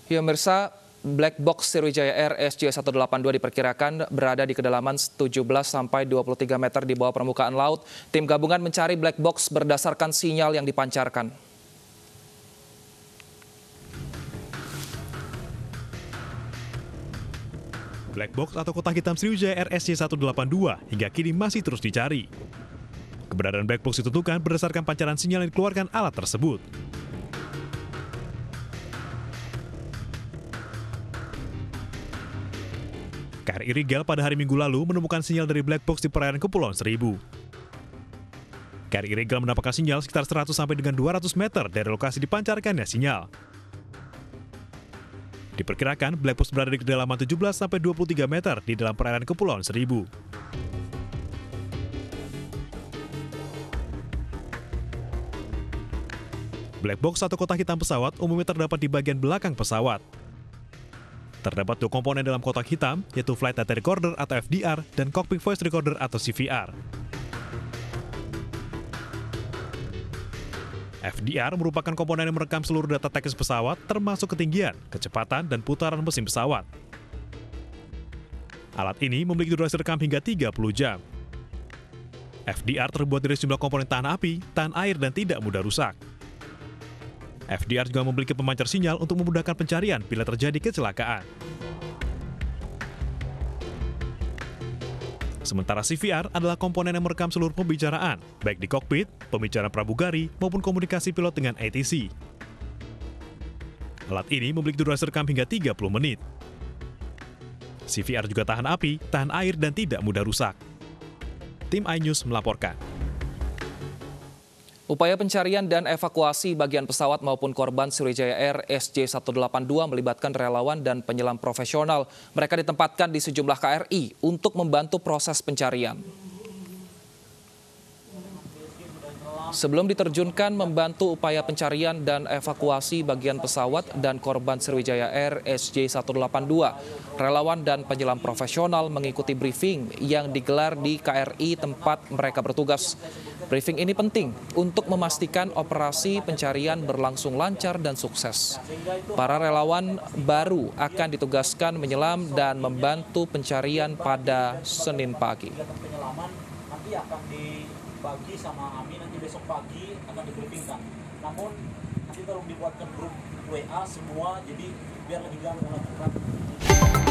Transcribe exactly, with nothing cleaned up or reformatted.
Ya, Mirsa, Black Box Sriwijaya Air S J seratus delapan puluh dua diperkirakan berada di kedalaman tujuh belas sampai dua puluh tiga meter di bawah permukaan laut. Tim gabungan mencari Black Box berdasarkan sinyal yang dipancarkan. Black Box atau kotak hitam Sriwijaya Air S J seratus delapan puluh dua hingga kini masih terus dicari. Keberadaan Black Box ditentukan berdasarkan pancaran sinyal yang dikeluarkan alat tersebut. K R I Rigel pada hari Minggu lalu menemukan sinyal dari Black Box di perairan Kepulauan Seribu. K R I Rigel mendapatkan sinyal sekitar seratus sampai dengan dua ratus meter dari lokasi dipancarkannya sinyal. Diperkirakan Black Box berada di kedalaman tujuh belas sampai dua puluh tiga meter di dalam perairan Kepulauan Seribu. Black Box atau kotak hitam pesawat umumnya terdapat di bagian belakang pesawat. Terdapat dua komponen dalam kotak hitam, yaitu Flight Data Recorder atau F D R dan Cockpit Voice Recorder atau C V R. F D R merupakan komponen yang merekam seluruh data teknis pesawat, termasuk ketinggian, kecepatan, dan putaran mesin pesawat. Alat ini memiliki durasi rekam hingga tiga puluh jam. F D R terbuat dari sejumlah komponen tahan api, tahan air, dan tidak mudah rusak. F D R juga memiliki pemancar sinyal untuk memudahkan pencarian bila terjadi kecelakaan. Sementara C V R adalah komponen yang merekam seluruh pembicaraan, baik di kokpit, pembicaraan pramugari, maupun komunikasi pilot dengan A T C. Alat ini memiliki durasi rekam hingga tiga puluh menit. C V R juga tahan api, tahan air, dan tidak mudah rusak. Tim iNews melaporkan. Upaya pencarian dan evakuasi bagian pesawat maupun korban Sriwijaya Air S J seratus delapan puluh dua melibatkan relawan dan penyelam profesional. Mereka ditempatkan di sejumlah K R I untuk membantu proses pencarian. Sebelum diterjunkan membantu upaya pencarian dan evakuasi bagian pesawat dan korban Sriwijaya Air S J seratus delapan puluh dua, relawan dan penyelam profesional mengikuti briefing yang digelar di K R I tempat mereka bertugas. Briefing ini penting untuk memastikan operasi pencarian berlangsung lancar dan sukses. Para relawan baru akan ditugaskan menyelam dan membantu pencarian pada Senin pagi. Nanti akan dibagi sama Amin, nanti besok pagi akan dibriefingkan. Namun nanti tolong dibuatkan grup W A semua, jadi biar lebih gampang melakukan.